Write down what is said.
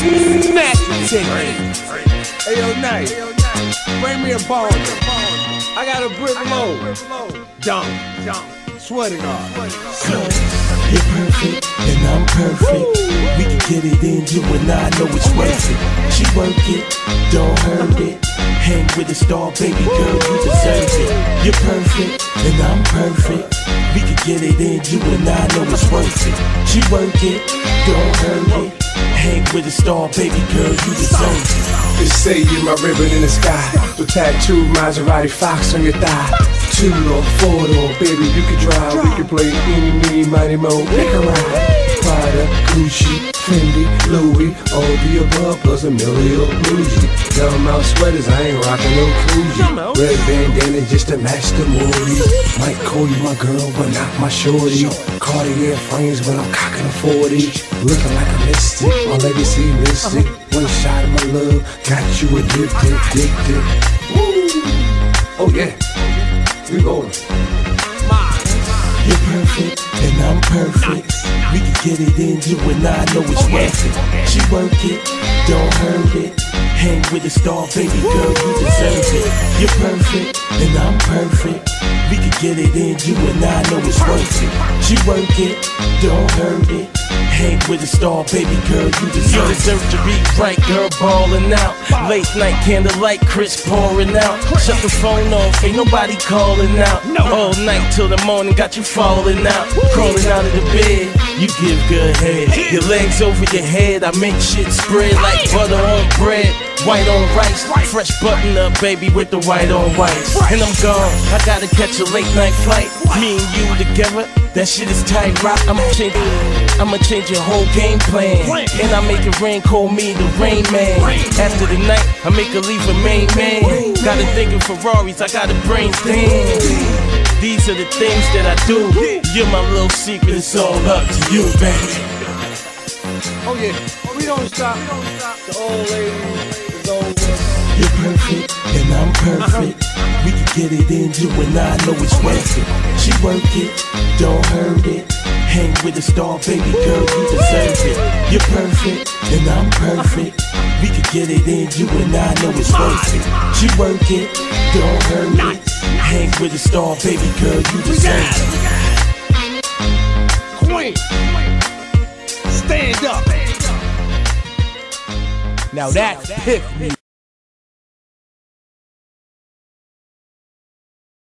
Smack the ticket. Hey yo, Nice, bring me a bone. I got a brick load. Dump. Swear to God. You're perfect, and I'm perfect. We can get it in, you and I know it's worth it. She work it, don't hurt it. Hang with a star, baby girl, you deserve it. You're perfect, and I'm perfect. We can get it in, you and I know it's worth it. She work it, don't hurt it. Hang with a star, baby girl, you deserve it. They say you're my ribbon in the sky. The tattooed Maserati Fox on your thigh. 2-door, 4-door, baby, you can drive. We can play any, meeny, mighty, mo, pick a ride. Prada, Gucci, Fendi, Louis, all the above plus a million bougie. Dumb out sweaters, I ain't rockin' no Coogee. Red bandana just to match the movies. Might call you my girl, but not my shorty. Cartier frames when I'm cocking a 40. Looking like a mystic, my legacy mystic. One shot of my love, got you addicted. Woo! Oh yeah, we rolling. You're perfect, and I'm perfect. We can get it in, you and I know it's worth it. She work it, don't hurt it. Hang with a star, baby girl, you deserve it. You're perfect, and I'm perfect. We can get it in, you and I know it's worth it. She work it, don't hurt it. Hang with a star, baby girl, you deserve it. You deserve to be right, girl, ballin' out. Late night candlelight, Chris pouring out. Shut the phone off, ain't nobody calling out. All night till the morning, got you falling out. Crawling out of the bed, you give good head. Your legs over your head, I make shit spread like butter on bread. White on rice, fresh button up, baby, with the white on white. And I'm gone, I gotta catch a late night flight. Me and you together, that shit is tight, rock. I'ma change your whole game plan. And I make it rain, call me the Rain Man. After the night, I make her leave a main man. Gotta think of Ferraris, I got a brain stand. These are the things that I do. You're my little secret, it's all up to you, baby. Oh yeah, we don't stop. The old lady is over. You're perfect, and I'm perfect. We can get it in, you and I know it's worth it. She work it, don't hurt it. Hang with a star, baby girl, you deserve it. You're perfect, and I'm perfect. We can get it in, you and I know it's worth it. She work it, don't hurt it. Hang with a star, baby girl, you deserve it. Queen, stand up. Now that's hip music.